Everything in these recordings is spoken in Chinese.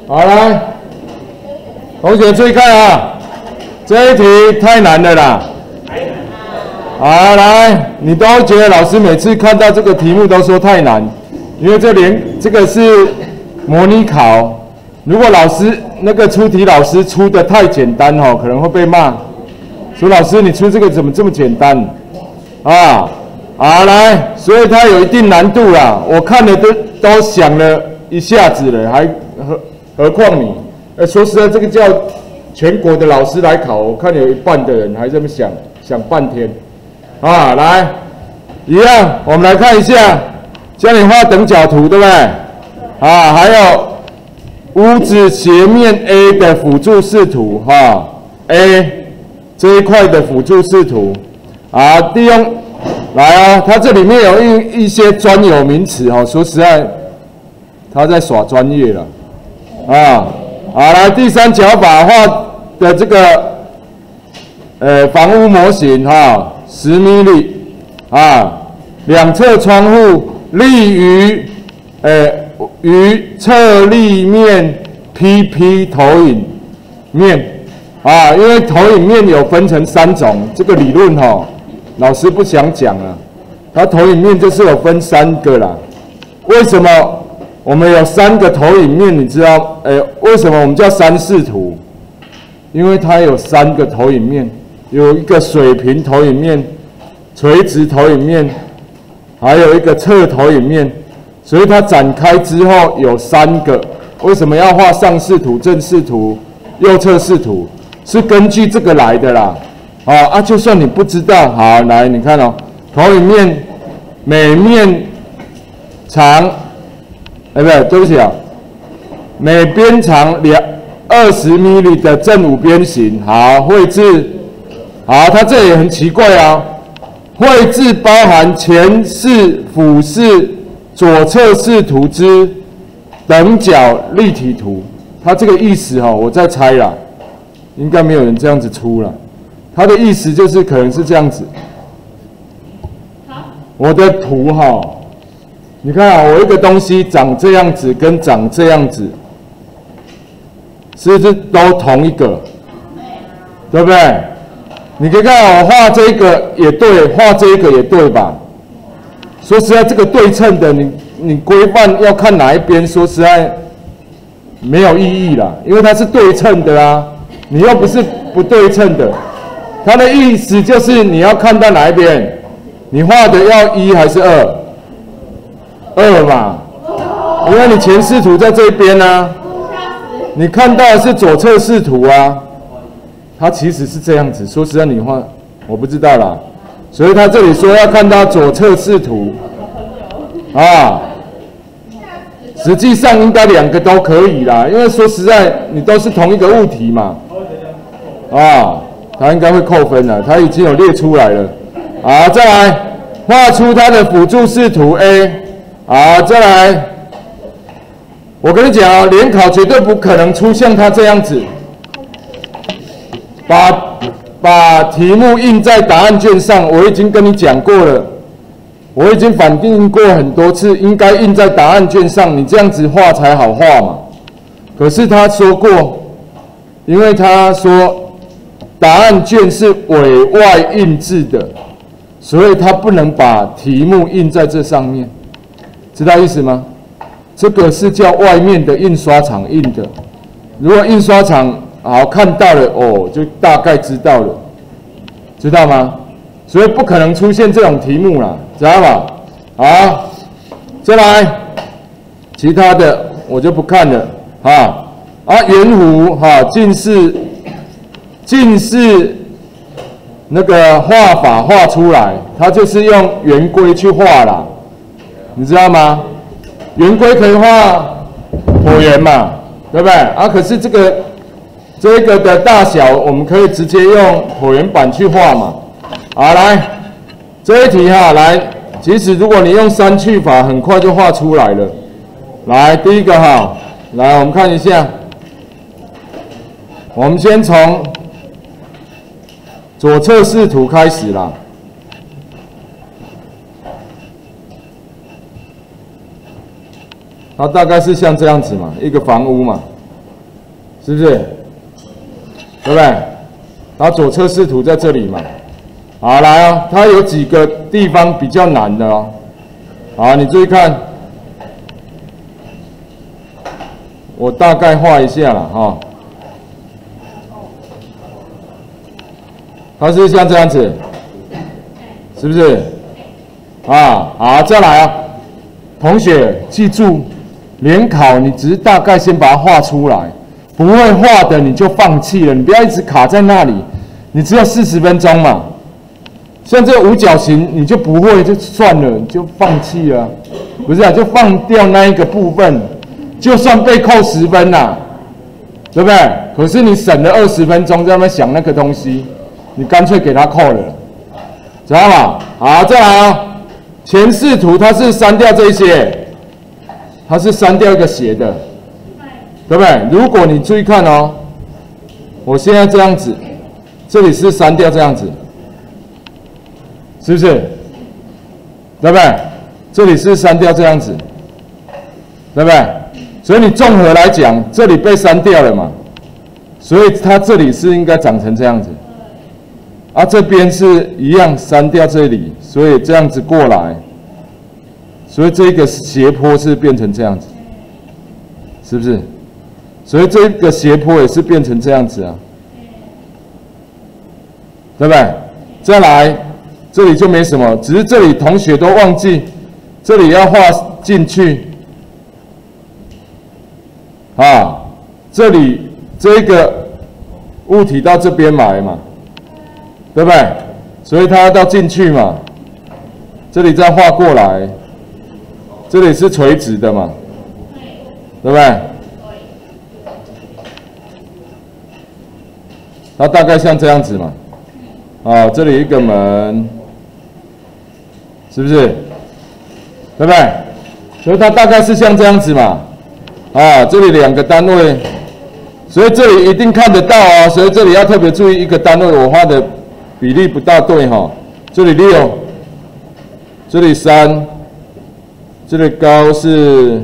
好，来，同学注意看啊，这一题太难了啦。好，来，你都觉得老师每次看到这个题目都说太难，因为这个是模拟考，如果老师那个出题老师出的太简单哦，可能会被骂。说老师你出这个怎么这么简单？啊，好来，所以它有一定难度啦。我看了都想了一下子了，还何况你？说实在，这个叫全国的老师来考，我看有一半的人还这么想半天。啊，来，一样，我们来看一下，教你画等角图，对不对？啊，还有屋子斜面 A 的辅助视图，哈 ，A 这一块的辅助视图，啊，利用来哦，它这里面有一些专有名词哦，说实在，他在耍专业了，啊，好，来第三角法画的这个房屋模型哈。10米里啊，两侧窗户立于侧立面 PP 投影面啊，因为投影面有分成3种，这个理论老师不想讲了，它投影面就是有分3个啦。为什么我们有3个投影面？你知道为什么我们叫3视图？因为它有3个投影面。有一个水平投影面、垂直投影面，还有一个侧投影面，所以它展开之后有3个。为什么要画上视图、正视图、右侧视图？是根据这个来的啦。就算你不知道，好，来你看哦，投影面每面长，对不起啊，每边长20米里的正5边形。好，绘制。好，它这也很奇怪啊。绘制包含前视、俯视、左侧视图之等角立体图。它这个意思我在猜啦，应该没有人这样子出了。它的意思就是可能是这样子。我的图你看我一个东西长这样子跟长这样子，是不是都同一个？对不对？你可以看我画这个也对，画这个也对吧？说实在，这个对称的，你规范要看哪一边，说实在没有意义啦，因为它是对称的啊，你又不是不对称的。它的意思就是你要看到哪一边，你画的要1还是2？2嘛，因为你前视图在这边啊，你看到的是左侧视图啊。它其实是这样子，说实在你画，我不知道啦，所以他这里说要看到左侧视图，实际上应该2个都可以啦，因为说实在你都是同一个物体嘛，他应该会扣分了，他已经有列出来了。好，再来画出它的辅助视图 A， 好，再来，我跟你讲联考绝对不可能出像他这样子。把题目印在答案卷上，我已经跟你讲过了，我已经反映过很多次，应该印在答案卷上，你这样子画才好画嘛。可是他说过，因为他说答案卷是委外印制的，所以他不能把题目印在这上面，知道意思吗？这个是叫外面的印刷厂印的，如果印刷厂好看到了就大概知道了，知道吗？所以不可能出现这种题目啦，知道吗？好，再来，其他的我就不看了圆弧近视那个画法画出来，它就是用圆规去画啦，你知道吗？圆规可以画椭圆嘛，对不对？可是这个的大小，我们可以直接用椭圆板去画嘛。好，来这一题来，其实如果你用删去法，很快就画出来了。来，第一个来我们看一下，我们先从左侧视图开始啦。它大概是像这样子嘛，一个房屋嘛， 是不是？对不对？然后左侧视图在这里嘛。好，来啊，它有几个地方比较难的哦。好，你注意看，我大概画一下了哈。它是像这样子，是不是？啊，好，再来啊，同学记住，联考你只是大概先把它画出来，不会画的你就放弃了，你不要一直卡在那里。你只有40分钟嘛，像这个五角形你就不会就算了，你就放弃了，不是啊，就放掉那一个部分，就算被扣10分啦，对不对？可是你省了20分钟在那边想那个东西，你干脆给它扣了，知道吗？好，再来啊。前视图它是删掉这些，它是删掉一个斜的，对不对？如果你注意看哦，我现在这样子，这里是删掉这样子，是不是？对不对？这里是删掉这样子，对不对？所以你综合来讲，这里被删掉了嘛，所以它这里是应该长成这样子。啊，这边是一样删掉这里，所以这样子过来，所以这个斜坡是变成这样子，是不是？所以这个斜坡也是变成这样子啊，对不对？再来，这里就没什么，只是这里同学都忘记，这里要画进去，啊，这里这个物体到这边来嘛。对不对？所以它要到进去嘛，这里再画过来，这里是垂直的嘛，对不对？它大概像这样子嘛，啊，这里一个门，是不是？对不对？所以它大概是像这样子嘛，啊，这里2个单位，所以这里一定看得到哦，所以这里要特别注意一个单位，我画的比例不大对哈，这里6，这里3，这里高是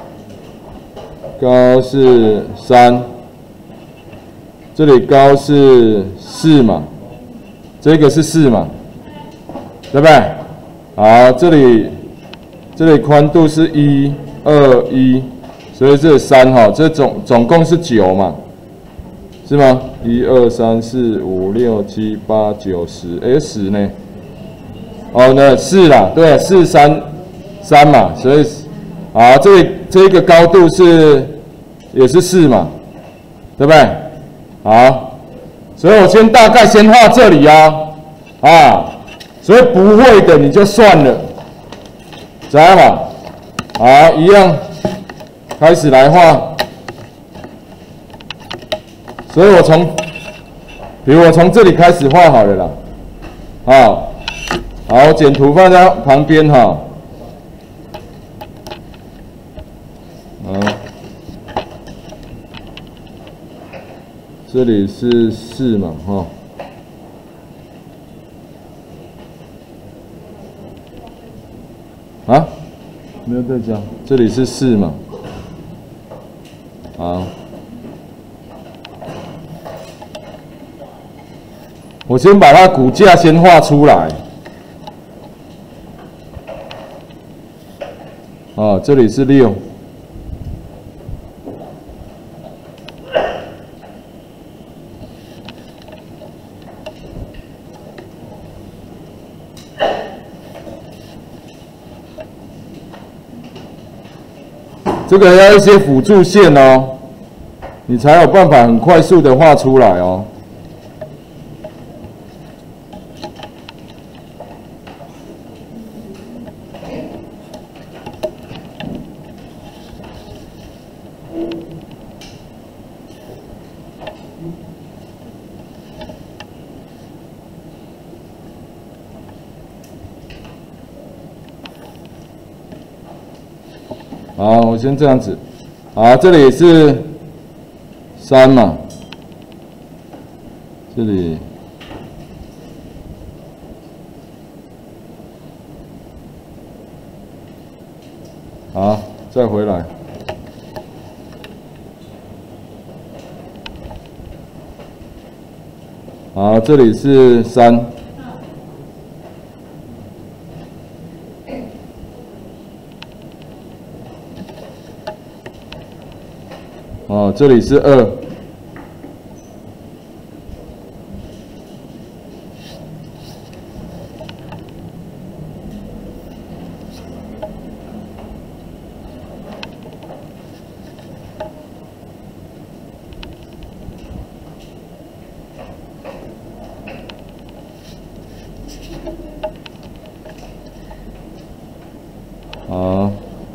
3，这里高是4嘛，这个是4嘛，对不对？好，这里宽度是1、2、1，所以这3哈，这总共是9嘛。是吗？1、2、3、4、5、6、7、8、9、10， 10呢？哦，那4啦，对，4、3嘛，所以，啊，这个高度也是4嘛，对不对？好，所以我大概先画这里啊，所以不会的你就算了，知道吗？好，一样，开始来画。所以比如我从这里开始画好了啦，好，剪图放在旁边哈，这里是4嘛，啊，没有在讲，这里是4嘛，好。我先把它骨架先画出来，这里是6，这个要一些辅助线哦，你才有办法很快速的画出来哦。好，我先这样子。好，这里是3嘛，这里好，再回来。 好，这里是3。哦，这里是2。好，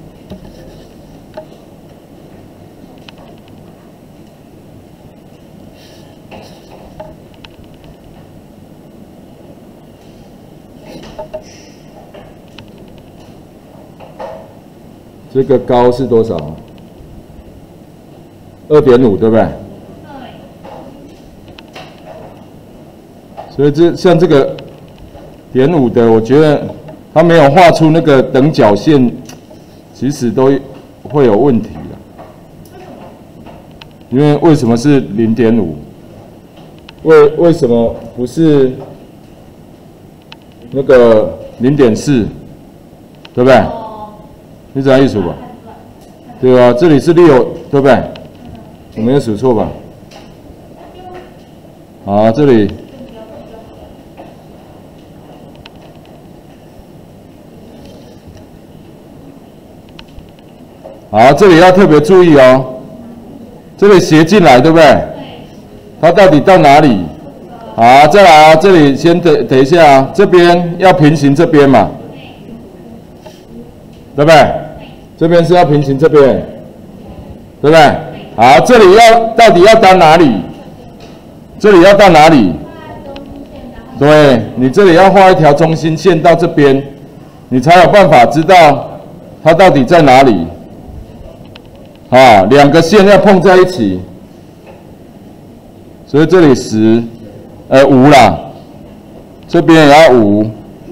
这个高是多少？2.5，对不对？所以像这个0.5的，我觉得它没有画出那个等角线，其实都会有问题的。因为为什么是0.5？为什么不是那个0.4？对不对？你知道意思吧？对吧？这里是6，对不对？我没有数错吧？好，这里。好，这里要特别注意哦。这里斜进来，对不对？它到底到哪里？好，再来啊，这里先等一下啊，这边要平行这边嘛，对不对？这边是要平行这边，对不对？好，这里到底要到哪里？这里要到哪里？对，你这里要画一条中心线到这边，你才有办法知道它到底在哪里。啊，2个线要碰在一起，所以这里5啦，这边也要5，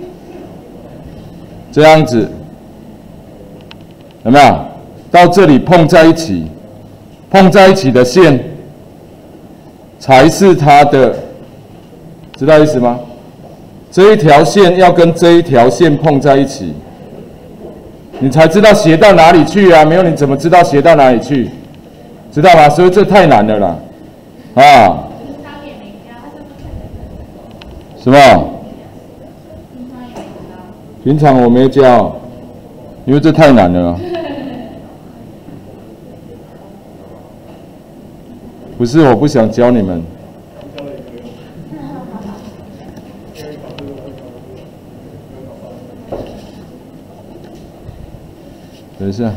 这样子，有没有？到这里碰在一起，碰在一起的线才是它的，知道意思吗？这一条线要跟这一条线碰在一起。你才知道斜到哪里去啊？没有你怎么知道斜到哪里去？知道吗？所以这太难了啦，啊？什么？平常我没教，因为这太难了。不是我不想教你们。等一下，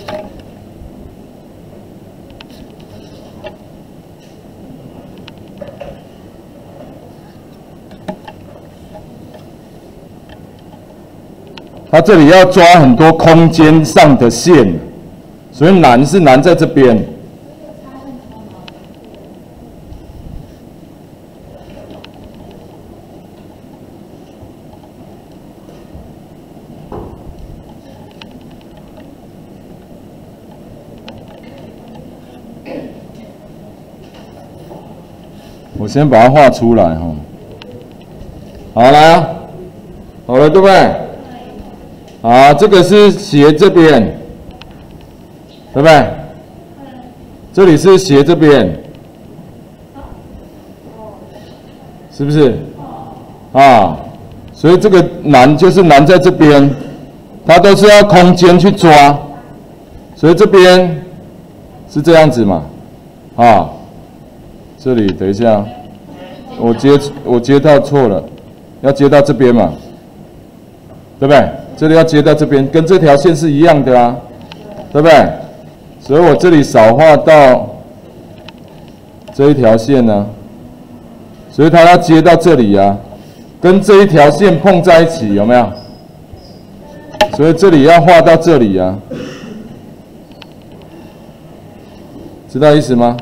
它这里要抓很多空间上的线，所以难是难在这边。我先把它画出来哈。好，来啊，好了，对不对？好，这个是斜这边，对不对？这里是斜这边，是不是？啊，所以这个难就是难在这边，它都是要空间去抓，所以这边是这样子嘛，啊。这里等一下，我接到错了，要接到这边嘛，对不对？这里要接到这边，跟这条线是一样的啊，对不对？所以我这里少画到这一条线呢，所以它要接到这里啊，跟这一条线碰在一起，有没有？所以这里要画到这里啊，知道意思吗？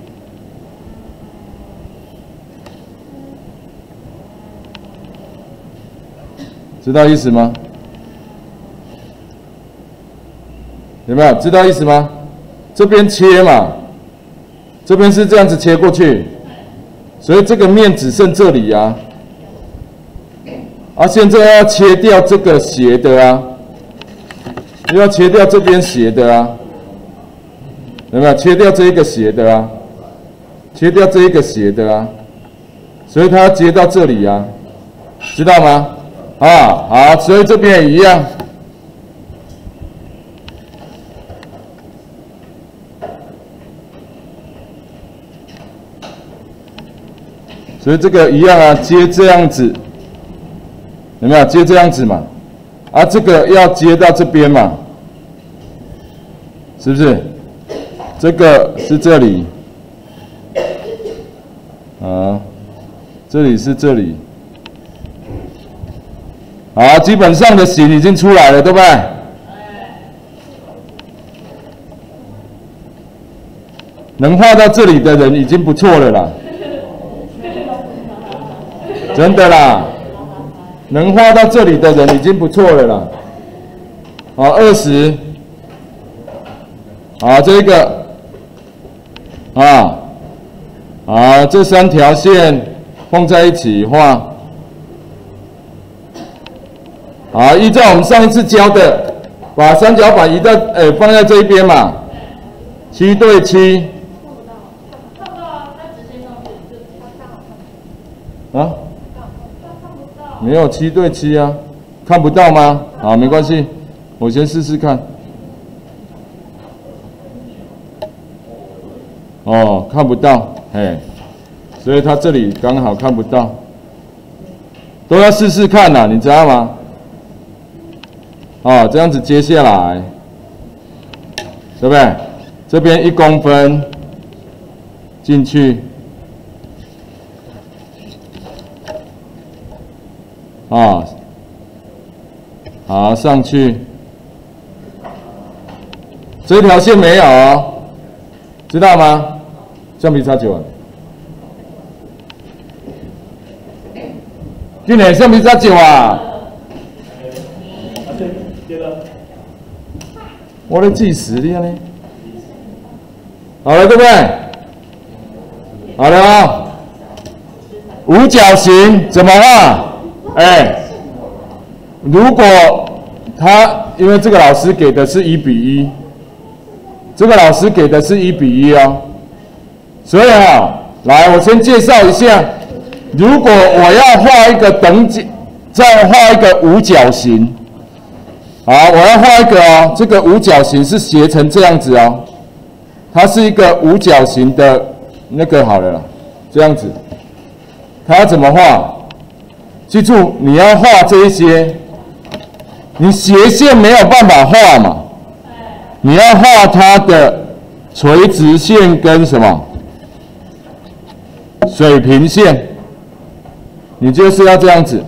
知道意思吗？有没有知道意思吗？这边切嘛，这边是这样子切过去， 所以这个面只剩这里啊。现在要切掉这个斜的啊，又要切掉这边斜的啊，有没有？切掉这一个斜的啊，切掉这一个斜的啊，所以它要接到这里啊，知道吗？好，所以这边也一样。所以这个一样啊，接这样子，有没有？接这样子嘛，这个要接到这边嘛，是不是？这个是这里，这里是这里，好，基本上的形已经出来了，对不对？能画到这里的人已经不错了啦。真的啦，能画到这里的人已经不错了啦。20，这个，这3条线放在一起画。依照我们上一次教的，把三角板移到放在这一边嘛，7对7。没有7对7啊，看不到吗？好，没关系，我先试试看。看不到，所以它这里刚好看不到，都要试试看啦，你知道吗？这样子接下来，对不对？这边1公分进去。好，上去，这条线没有知道吗？橡皮擦9啊，今年橡皮擦9啊，我在计时的呢，好了，对不对？好了五角形怎么画？如果因为这个老师给的是1:1，这个老师给的是1:1所以来我先介绍一下，如果我要画一个再画一个五角形，我要画一个这个五角形是斜成这样子它是一个五角形的那个好了啦，这样子，它要怎么画？记住，你要画这一些，你斜线没有办法画嘛，你要画它的垂直线跟什么水平线，你就是要这样子，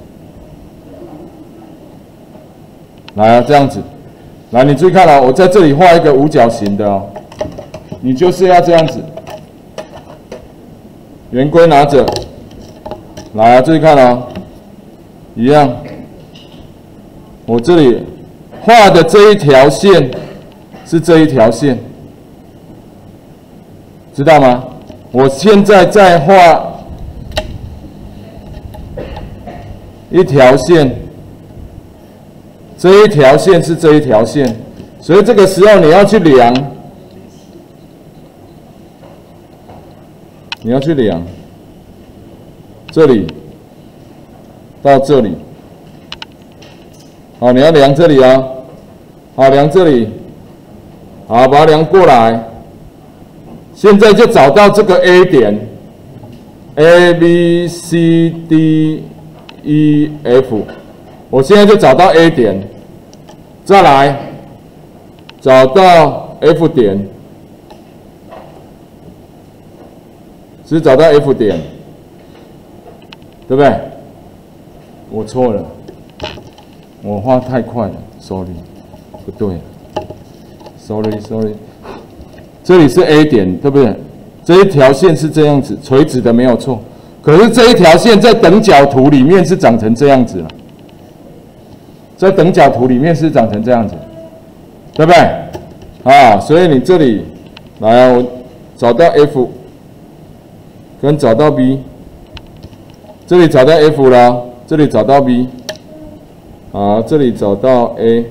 来这样子，来你注意看我在这里画一个五角形的你就是要这样子，圆规拿着，来注意看一样，我这里画的这一条线是这一条线，知道吗？我现在在画一条线，这一条线是这一条线，所以这个时候你要去量，这里到这里，你要量这里量这里，把它量过来。现在就找到这个 A 点 ，A B C D E F， 我现在就找到 A 点，再来找到 F 点，是找到 F 点，对不对？我错了，我画太快了 ，sorry， 不对 ，sorry， 这里是 A 点，对不对？这一条线是这样子，垂直的没有错，可是这一条线在等角图里面是长成这样子了，在等角图里面是长成这样子，对不对？所以你这里来我找到 F。 跟找到 B， 这里找到 F 了，这里找到 B， 好，这里找到 A，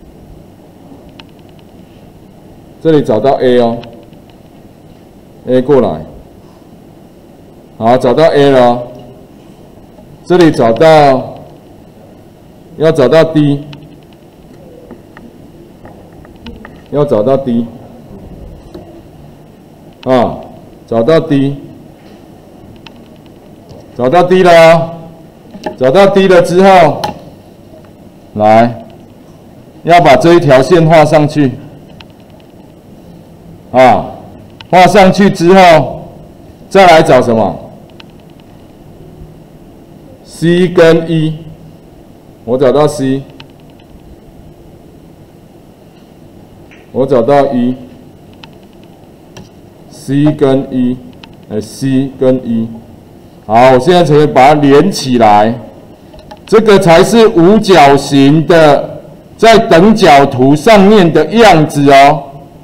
这里找到 A 哦 ，A 过来，好，找到 A 了，这里找到，要找到 D， 要找到 D， 啊，找到 D。 找到 D 了哦，找到 D 了之后，来，要把这一条线画上去，啊，画上去之后，再来找什么 ？C 跟 E， 我找到 C， 我找到 E，C 跟 E，C 跟 E。 好，我现在才会把它连起来，这个才是五角形的在等角图上面的样子哦。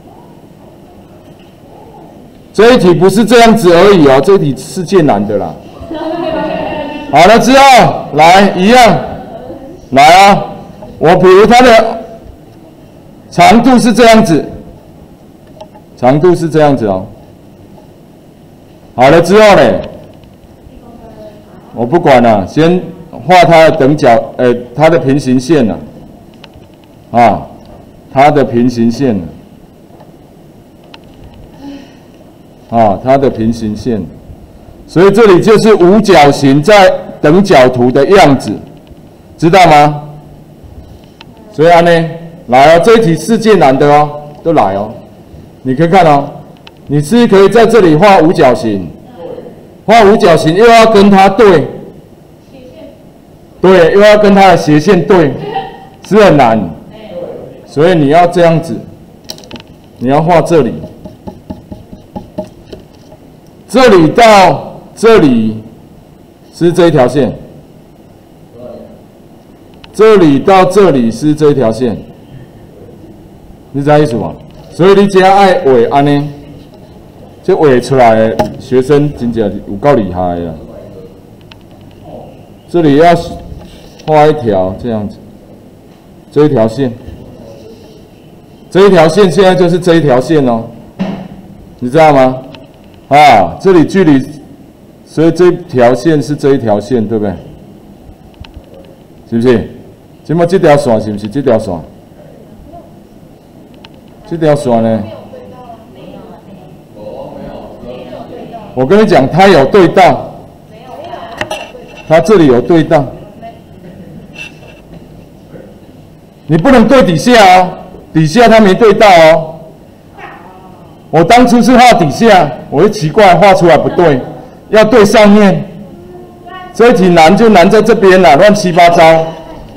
这一题不是这样子而已哦，这一题世界难的啦。好了之后，来一样，来啊，我比如它的长度是这样子，长度是这样子哦。好了之后呢？ 我不管了，先画它的等角，它的平行线了，啊，它的平行线了，啊，它的平行线，所以这里就是五角形在等角图的样子，知道吗？所以呢，来哦，这一题世界难的哦，都来哦，你可以看哦，你是可以在这里画五角形。 画五角形又要跟它对，对，又要跟它的斜线对，是很难。所以你要这样子，你要画这里，这里到这里是这一条线，这里到这里是这一条线，你知道意思吗？所以你只要爱画安尼。 这画出来的学生真正有够厉害的。这里要画一条这样子，这一条线，这一条线现在就是这一条线哦，你知道吗？啊，这里距离，所以这条线是这一条线，对不对？是不是？那么这条线是不是这条线？这条线呢？ 我跟你讲，它有对到，它这里有对到，你不能对底下哦，底下它没对到哦。我当初是画底下，我就奇怪画出来不对，要对上面。这一题难就难在这边了，乱七八糟。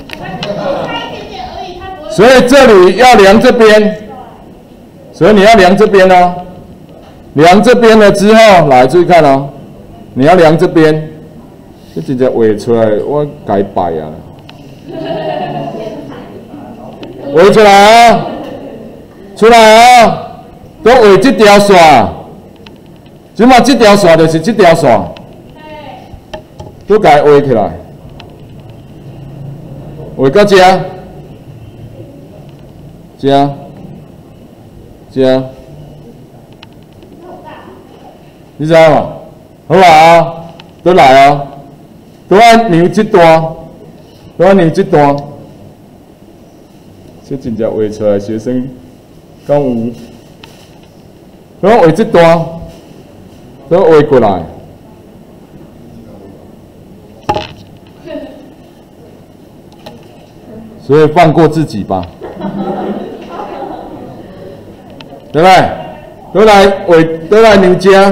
所以这里要量这边，所以你要量这边哦。 量这边了之后，来注意看哦，你要量这边，这直接画出来，我该摆啊！画出来啊，出来啊，都画这条线，即马这条线就是这条线，都该画起来，画到这，这。 你知道吗？好啊，都来啊，都按牛这段，都按牛这段，这真正画出来学生讲有，都画这段，都画过来，所以放过自己吧，对不对？都来画，都来牛家。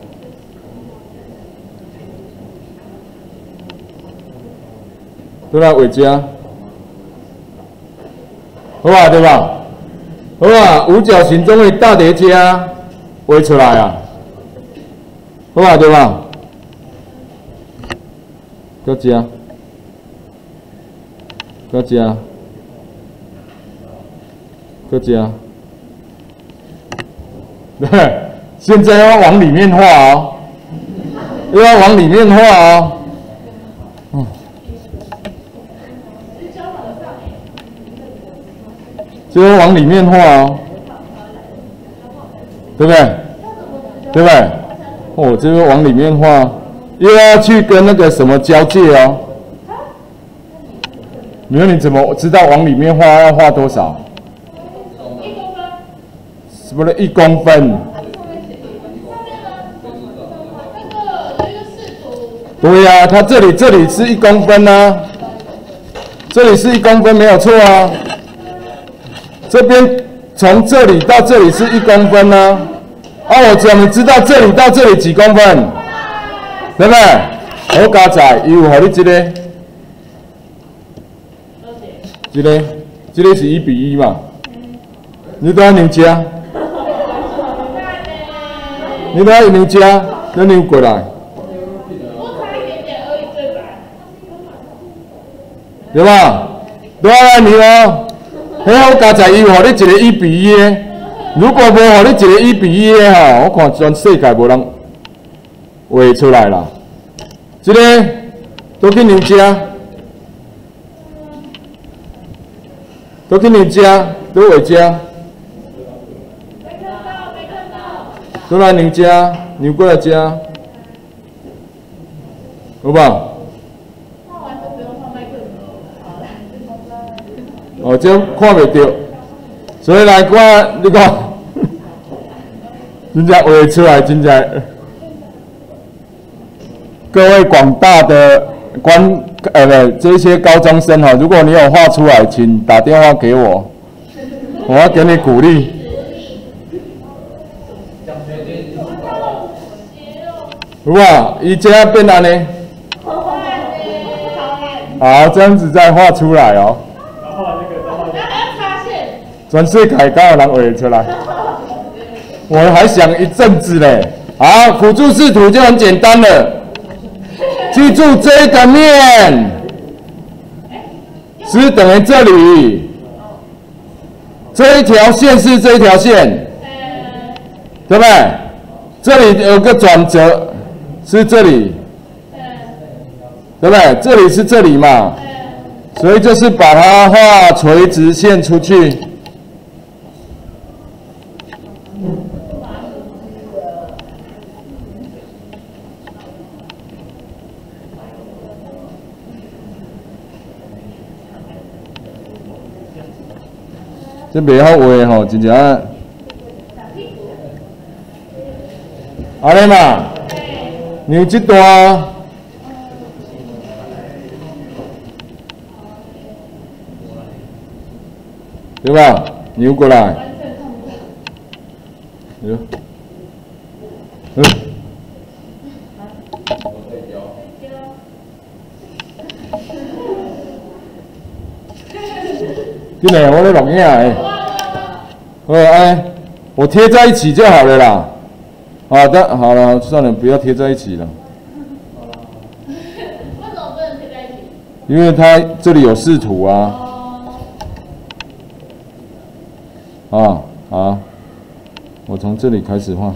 都来画这，好啊，对吧？好啊，五角形中的大叠加画出来啊，好啊，对吧？到这，到这，到这，对，现在要往里面画哦。 又要往里面画哦。就要往里面画哦，对不对？对不对？哦，这个往里面画，又要去跟那个什么交界哦。没有，你怎么知道往里面画要画多少？1公分。什么的1公分？对呀、它这里是1公分啊，这里是1公分没有错啊。这边从这里到这里是1公分呢、我怎么知道这里到这里几公分？对不对？我加在，伊有互你这个是1:1嘛？你都要扭加，你都要扭加，再扭过来。对吧？对啊，你哦。迄我加在伊有互你一个1:1的，如果无互你一个1:1的吼，我看全世界无人画出来啦。这个都去你家，都去你家，都画家，都来你家，扭过来家，有吧？哦，这看袂到，所以来看你讲，真正画出来，真正各位广大的这些高中生哈，如果你有画出来，请打电话给我，我要给你鼓励。有啊，伊这样变安尼，好，这样子再画出来哦。全世界刚有人画出来，我还想一阵子嘞。好，辅助视图就很简单了，记住这个面是等于这里，这一条线是这一条线，对不对？这里有个转折是这里，对不对？这里是这里嘛，所以就是把它画垂直线出去。这袂好画吼，真正安尼嘛，扭这段，对吧？扭过来，扭，进来，我咧录影诶。我贴在一起就好了啦。好的，好了，算了，不要贴在一起了。 为什么不能贴在一起？ 因为它这里有视图啊。好，我从这里开始画。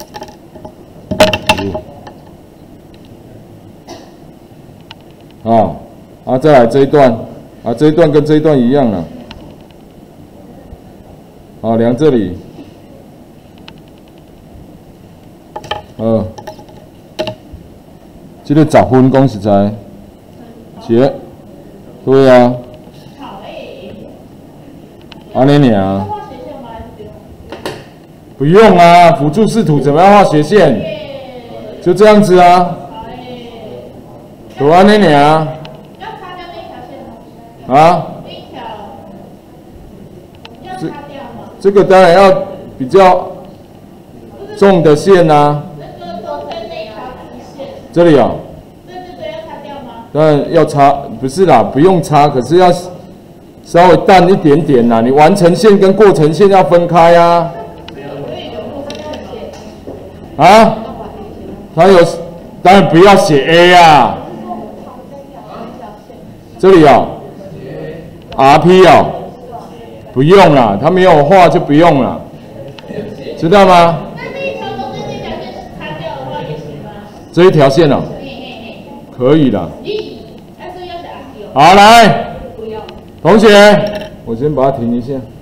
再来这一段，这一段跟这一段一样了。好，量这里。这个10分讲实在，是，对啊。安尼尔。不用啊，辅助视图怎么样画斜线？就这样子啊。就安尼尔。要擦掉那条线吗？啊？那一条要擦掉吗？这个当然要比较重的线啊。这里啊，对，要擦掉吗？当然要擦，不是啦，不用擦，可是要稍微淡一点点啦。你完成线跟过程线要分开啊。啊？它有，当然不要写 A 啊。这里啊 ，RP 啊，不用啦，它没有画就不用了，知道吗？ 这一条线哦， 嘿嘿嘿。 可以的。 咦，要是要打哦。 好，来， 不要。 同学，我先把它停一下。